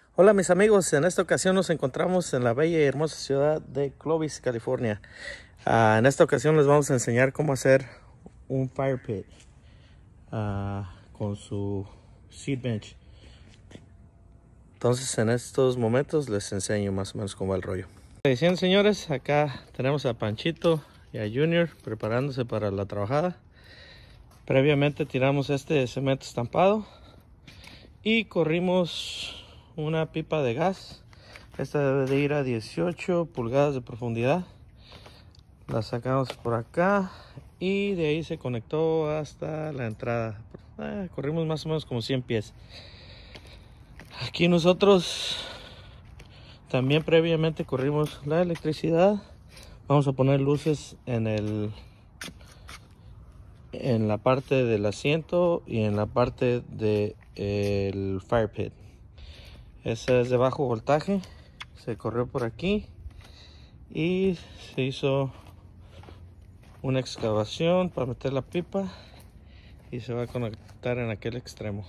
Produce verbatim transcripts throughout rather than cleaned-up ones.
Hola mis amigos, en esta ocasión nos encontramos en la bella y hermosa ciudad de Clovis, California. Uh, en esta ocasión les vamos a enseñar cómo hacer un fire pit uh, con su seed bench. Entonces en estos momentos les enseño más o menos cómo va el rollo. Decían señores, acá tenemos a Panchito y a Junior preparándose para la trabajada. Previamente tiramos este cemento estampado y corrimos una pipa de gas. Esta debe de ir a dieciocho pulgadas de profundidad. La sacamos por acá y de ahí se conectó hasta la entrada. Eh, corrimos más o menos como cien pies. Aquí nosotros también previamente corrimos la electricidad. Vamos a poner luces en el en la parte del asiento y en la parte del fire pit. Ese es de bajo voltaje. Se corrió por aquí y se hizo una excavación para meter la pipa y se va a conectar en aquel extremo.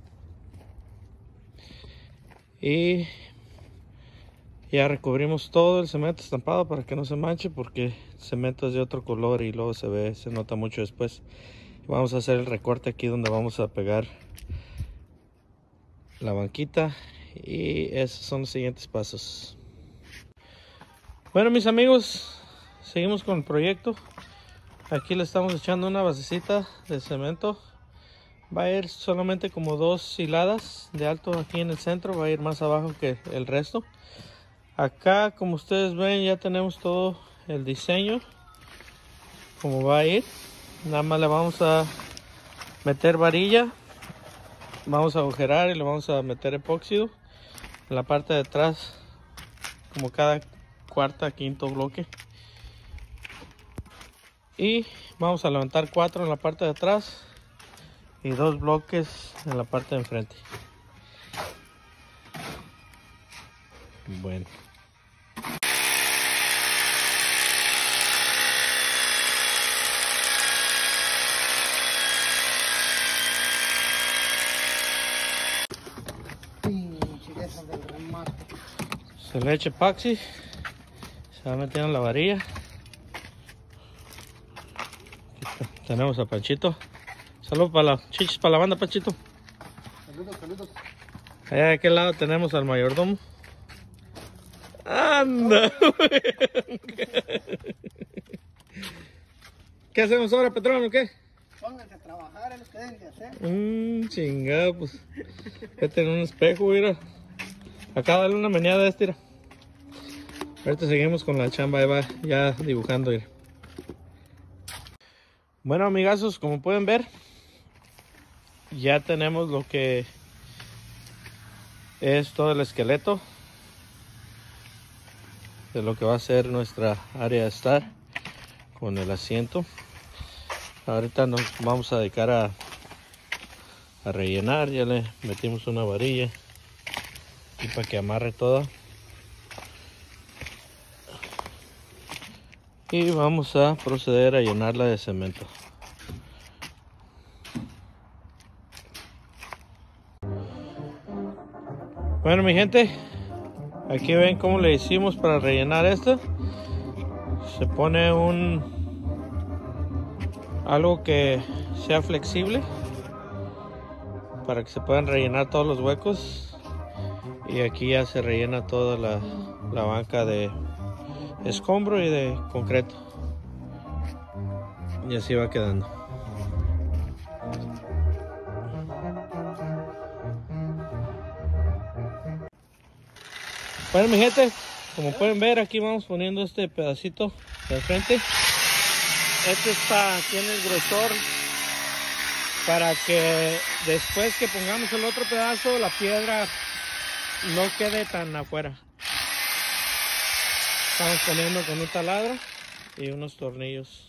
Y ya recubrimos todo el cemento estampado para que no se manche, porque el cemento es de otro color y luego se ve, se nota mucho después. Vamos a hacer el recorte aquí donde vamos a pegar la banquita. Y esos son los siguientes pasos. Bueno mis amigos, seguimos con el proyecto. Aquí le estamos echando una basecita de cemento. Va a ir solamente como dos hiladas de alto aquí en el centro. Va a ir más abajo que el resto. Acá, como ustedes ven, ya tenemos todo el diseño como va a ir. Nada más le vamos a meter varilla, vamos a agujerar y le vamos a meter epóxido en la parte de atrás, como cada cuarta, quinto bloque. Y vamos a levantar cuatro en la parte de atrás y dos bloques en la parte de enfrente. Bueno. Se le echa epoxi, se va metiendo en la varilla. Tenemos a Panchito. Saludos para la chichis, para la banda, Panchito. Saludos, saludos. Allá de aquel lado tenemos al mayordomo. ¡Anda! ¿Qué hacemos ahora, patrón, o qué? Pónganse a trabajar, es lo que deben de hacer. Mmm, chingado, pues. Ya tengo un espejo, mira. Acá dale una meneada de este, mira. Ahorita seguimos con la chamba, ahí va ya dibujando, mira. Bueno, amigazos, como pueden ver, ya tenemos lo que es todo el esqueleto de lo que va a ser nuestra área de estar con el asiento. Ahorita nos vamos a dedicar a, a rellenar. Ya le metimos una varilla y para que amarre todo. Y vamos a proceder a llenarla de cemento. Bueno mi gente, aquí ven cómo le hicimos para rellenar esto. Se pone un algo que sea flexible para que se puedan rellenar todos los huecos. Y aquí ya se rellena toda la, la banca de escombro y de concreto. Y así va quedando. Bueno mi gente, como pueden ver, aquí vamos poniendo este pedacito de frente. Este está, tiene el grosor para que después que pongamos el otro pedazo, la piedra no quede tan afuera. Estamos poniendo con un taladro y unos tornillos.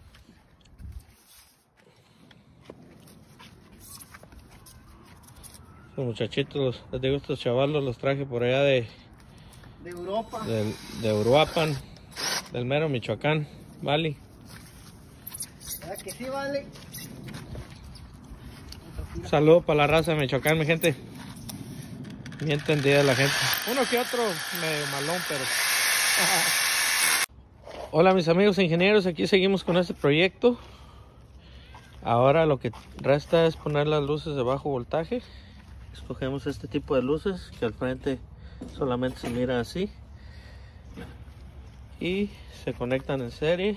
Los muchachitos, les digo, estos chavalos los traje por allá de De Europa. De, de Uruapan, del mero Michoacán, Vale. ¿Verdad que sí, vale? Un saludo para la raza de Michoacán, mi gente. Bien entendida la gente. Uno que otro medio malón, pero... Hola mis amigos ingenieros, aquí seguimos con este proyecto. Ahora lo que resta es poner las luces de bajo voltaje. Escogemos este tipo de luces que al frente solamente se mira así. Y se conectan en serie.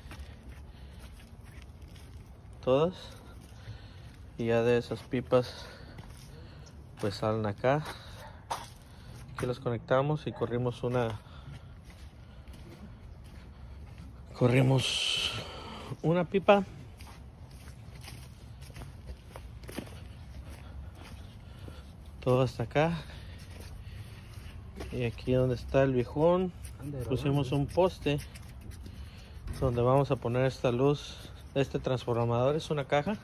Todas. Y ya de esas pipas pues salen acá. Aquí las conectamos y corrimos una corrimos una pipa todo hasta acá, y aquí donde está el viejón pusimos un poste donde vamos a poner esta luz. Este transformador es una caja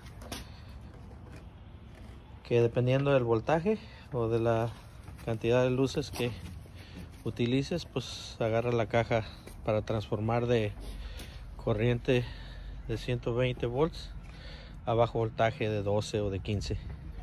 que, dependiendo del voltaje o de la cantidad de luces que utilices, pues agarra la caja para transformar de corriente de ciento veinte volts a bajo voltaje de doce o de quince.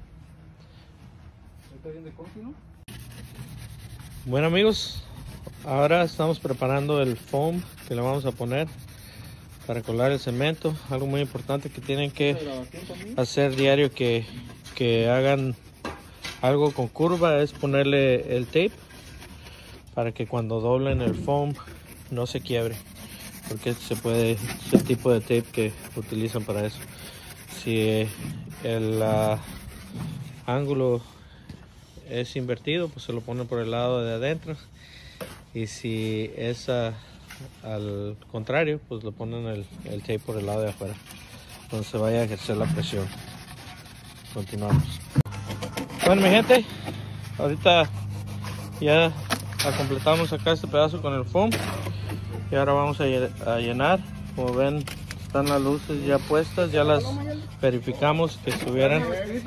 Bueno amigos, ahora estamos preparando el foam que le vamos a poner para colar el cemento. Algo muy importante que tienen que hacer diario, que, que hagan algo con curva, es ponerle el tape para que cuando doblen el foam no se quiebre, porque se puede, es el tipo de tape que utilizan para eso. Si el uh, ángulo es invertido, pues se lo ponen por el lado de adentro, y si es uh, al contrario, pues lo ponen el, el tape por el lado de afuera, donde se vaya a ejercer la presión. Continuamos. Bueno mi gente, ahorita ya completamos acá este pedazo con el foam y ahora vamos a llenar. Como ven, están las luces ya puestas, ya las verificamos que estuvieran,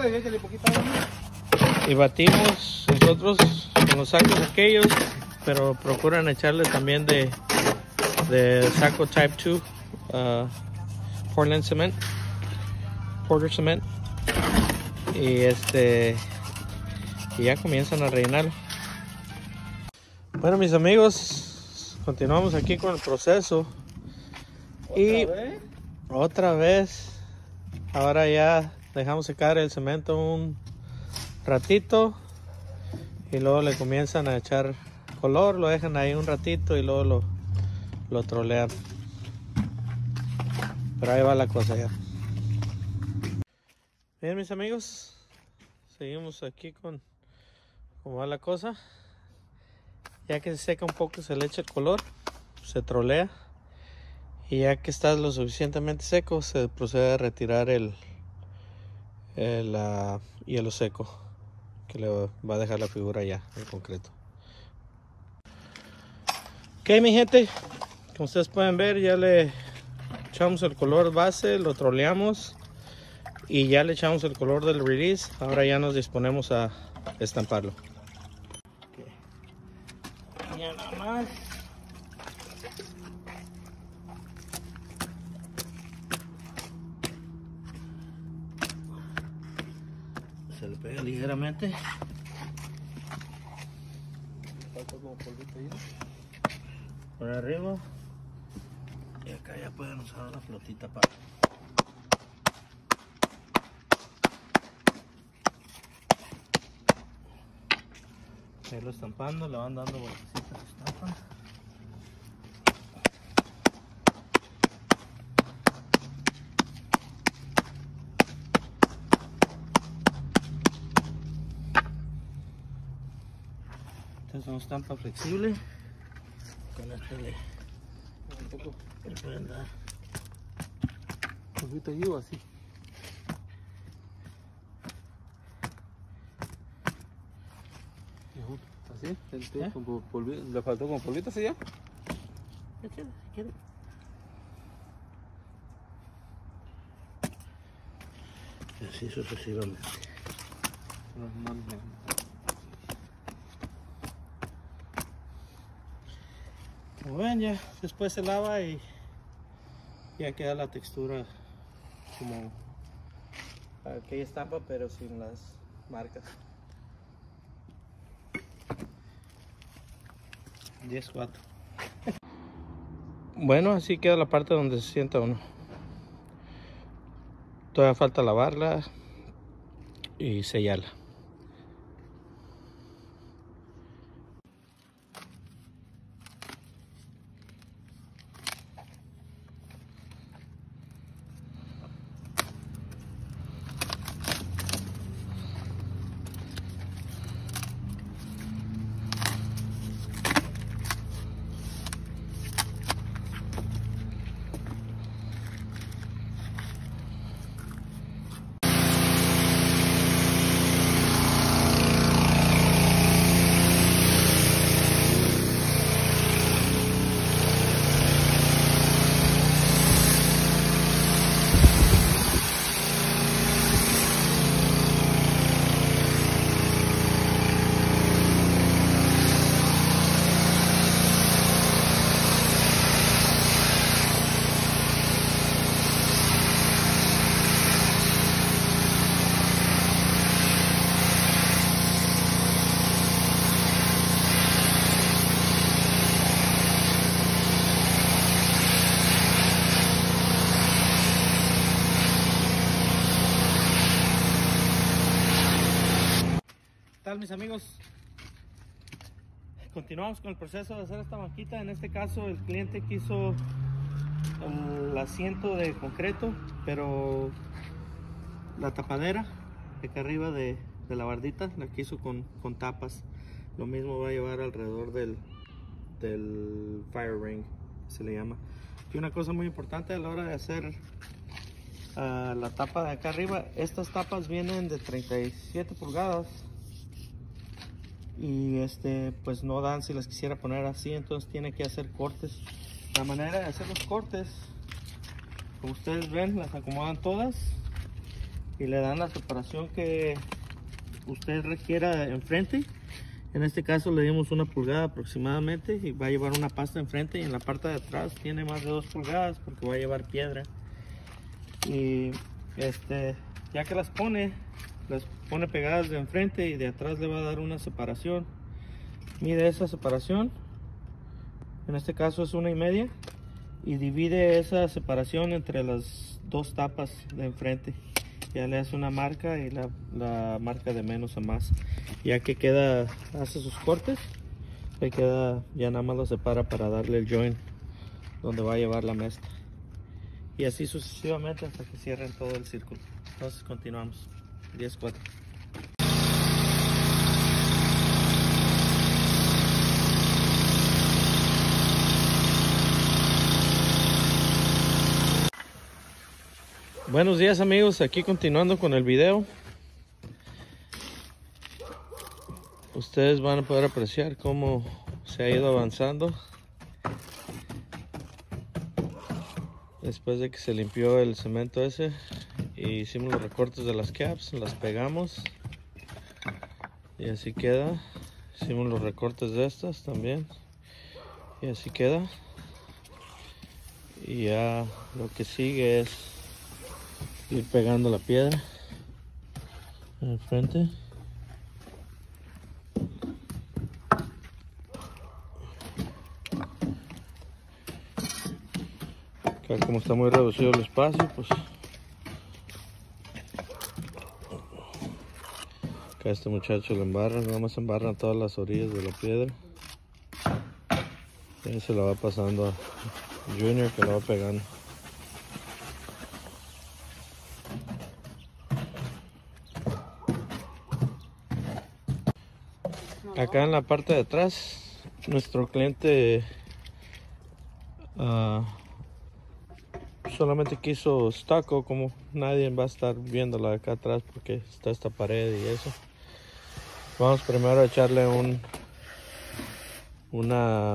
y batimos nosotros con los sacos aquellos, pero procuran echarle también de, de saco type two uh, Portland cement, Porter cement, y este y ya comienzan a rellenarlo. Bueno mis amigos, continuamos aquí con el proceso. Y ¿Otra vez? otra vez, ahora ya dejamos secar el cemento un ratito y luego le comienzan a echar color, lo dejan ahí un ratito y luego lo, lo trolean. Pero ahí va la cosa ya. Bien mis amigos, seguimos aquí con cómo va la cosa. Ya que se seca un poco, se le echa el color, se trolea, y ya que está lo suficientemente seco, se procede a retirar el, el uh, hielo seco que le va a dejar la figura ya en concreto. Ok mi gente, como ustedes pueden ver, ya le echamos el color base, lo troleamos y ya le echamos el color del release. Ahora ya nos disponemos a estamparlo. Ya nada más. Se le pega ligeramente. Falta como polvito ahí, ¿no? Por arriba. Y acá ya pueden usar una flotita para... irlo estampando, le van dando vueltecitas de estampa. Esta es una estampa flexible. Con este le, un poco le pueden dar un poquito de ayuda así. ¿Así? ¿Eh? Con polvito, ¿le faltó con polvito así ya? Échale, si quiere. Y así sucesivamente. No, no, no. Como ven, ya después se lava y ya queda la textura como aquella estampa, pero sin las marcas. diez cuatro. Bueno, así queda la parte donde se sienta uno. Todavía falta lavarla y sellarla. ¿Qué tal, mis amigos? Continuamos con el proceso de hacer esta banquita. En este caso el cliente quiso el asiento de concreto, pero la tapadera de acá arriba de, de la bardita la quiso con, con tapas. Lo mismo va a llevar alrededor del, del fire ring, se le llama. Y una cosa muy importante a la hora de hacer uh, la tapa de acá arriba, estas tapas vienen de treinta y siete pulgadas y este pues no dan si las quisiera poner así, entonces tiene que hacer cortes. La manera de hacer los cortes, como ustedes ven, las acomodan todas y le dan la separación que usted requiera enfrente. En este caso le dimos una pulgada aproximadamente y va a llevar una pasta enfrente, y en la parte de atrás tiene más de dos pulgadas porque va a llevar piedra. Y este ya que las pone, las pone pegadas de enfrente y de atrás le va a dar una separación. Mide esa separación, en este caso es una y media, y divide esa separación entre las dos tapas de enfrente. Ya le hace una marca y la, la marca de menos a más. Ya que queda, hace sus cortes, le queda, ya nada más lo separa para darle el joint donde va a llevar la mezcla. Y así sucesivamente hasta que cierren todo el círculo. Entonces continuamos. diez cuatro. Buenos días, amigos, aquí continuando con el video. Ustedes van a poder apreciar cómo se ha ido avanzando después de que se limpió el cemento ese y hicimos los recortes de las caps, las pegamos y así queda. Hicimos los recortes de estas también y así queda. Y ya lo que sigue es ir pegando la piedra en el frente. Acá, como está muy reducido el espacio, pues acá este muchacho lo embarra, nada más embarran todas las orillas de la piedra y ahí se la va pasando a Junior, que la va pegando. Acá en la parte de atrás, nuestro cliente uh, solamente quiso stucco, como nadie va a estar viéndola acá atrás porque está esta pared y eso. Vamos primero a echarle un una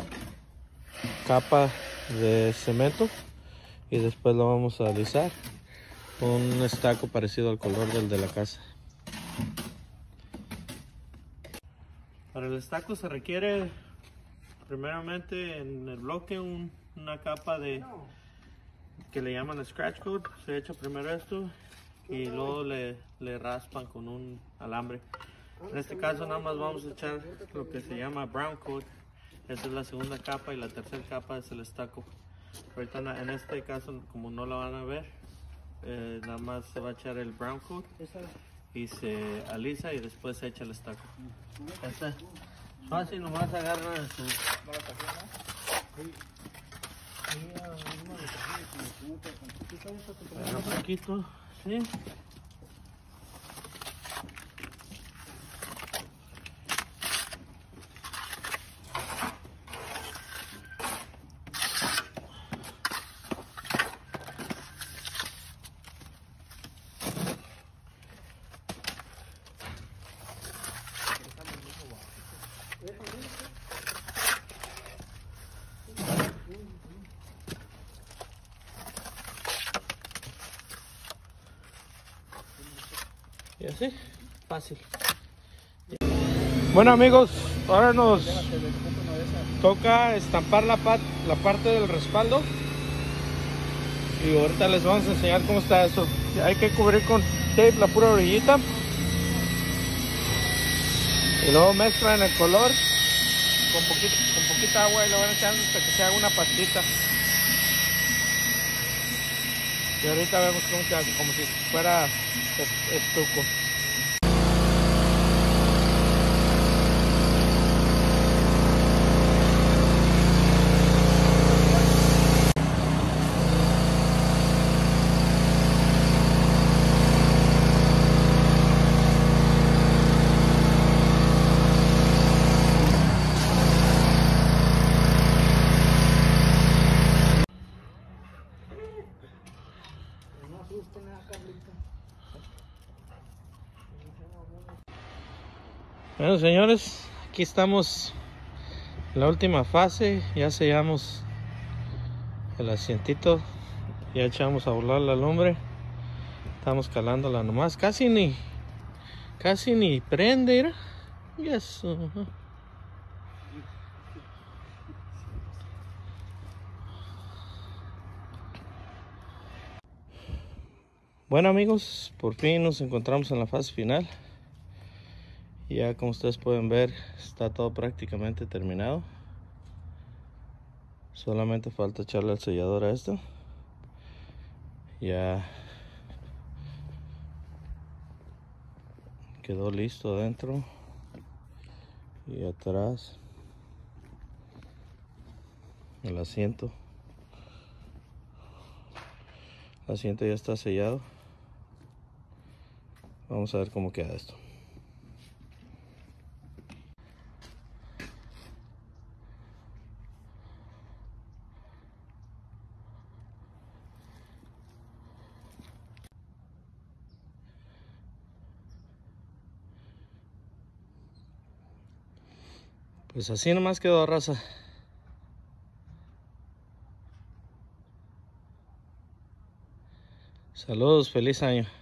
capa de cemento y después lo vamos a alisar con un estaco parecido al color del de la casa. Para el estaco se requiere primeramente en el bloque un, una capa de que le llaman scratch coat. Se echa primero esto y luego le, le raspan con un alambre. En este caso nada más vamos a echar lo que se llama brown coat, Esta es la segunda capa y la tercera capa es el estucco. Ahorita en este caso, como no la van a ver, eh, nada más se va a echar el brown coat y se alisa y después se echa el estucco. Este es fácil, nomás agarran su... Un poquito, sí. Y así, fácil. Bueno amigos, ahora nos toca estampar la, pat la parte del respaldo. Y ahorita les vamos a enseñar cómo está eso. Hay que cubrir con tape la pura orillita. Y luego mezclan el color con, poquito, con poquita agua y lo van echando hasta que se haga una pastita. Y ahorita vemos cómo queda, como si fuera estuco. Bueno señores, aquí estamos en la última fase. Ya sellamos el asientito, ya echamos a volar la lumbre, estamos calándola nomás, casi ni casi ni prende, mira. Yes. Uh-huh. Bueno amigos, por fin nos encontramos en la fase final. Ya como ustedes pueden ver, está todo prácticamente terminado. Solamente falta echarle el sellador a esto. Ya quedó listo adentro y atrás el asiento. El asiento ya está sellado. Vamos a ver cómo queda esto. Pues así nomás quedó, raza. Saludos, feliz año.